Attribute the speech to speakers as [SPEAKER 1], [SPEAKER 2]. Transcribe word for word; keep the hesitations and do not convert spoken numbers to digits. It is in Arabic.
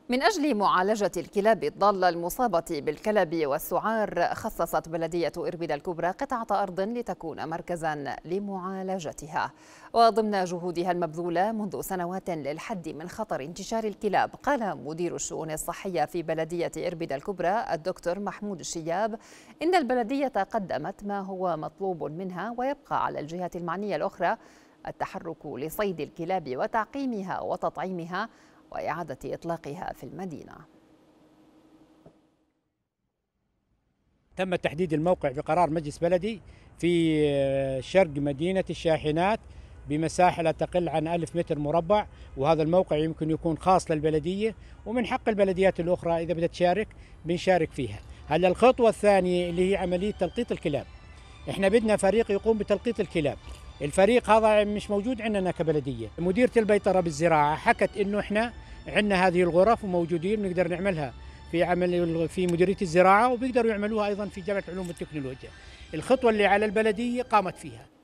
[SPEAKER 1] من أجل معالجة الكلاب الضالة المصابة بالكلب والسعار، خصصت بلدية إربد الكبرى قطعة أرض لتكون مركزا لمعالجتها. وضمن جهودها المبذولة منذ سنوات للحد من خطر انتشار الكلاب، قال مدير الشؤون الصحية في بلدية إربد الكبرى الدكتور محمود الشياب إن البلدية قدمت ما هو مطلوب منها، ويبقى على الجهات المعنية الأخرى التحرك لصيد الكلاب وتعقيمها وتطعيمها وإعادة إطلاقها في المدينة.
[SPEAKER 2] تم تحديد الموقع بقرار مجلس بلدي في شرق مدينة الشاحنات بمساحة لا تقل عن ألف متر مربع، وهذا الموقع يمكن يكون خاص للبلدية، ومن حق البلديات الأخرى إذا بدها تشارك بنشارك فيها. هلا الخطوة الثانية اللي هي عملية تلقيط الكلاب. احنا بدنا فريق يقوم بتلقيط الكلاب. الفريق هذا مش موجود عندنا كبلدية. مديرة البيطرة بالزراعة حكت إنه احنا عندنا هذه الغرف وموجودين نقدر نعملها في عمل في مديرية الزراعة، وبيقدروا يعملوها أيضا في جامعة العلوم والتكنولوجيا. الخطوة اللي على البلدية قامت فيها.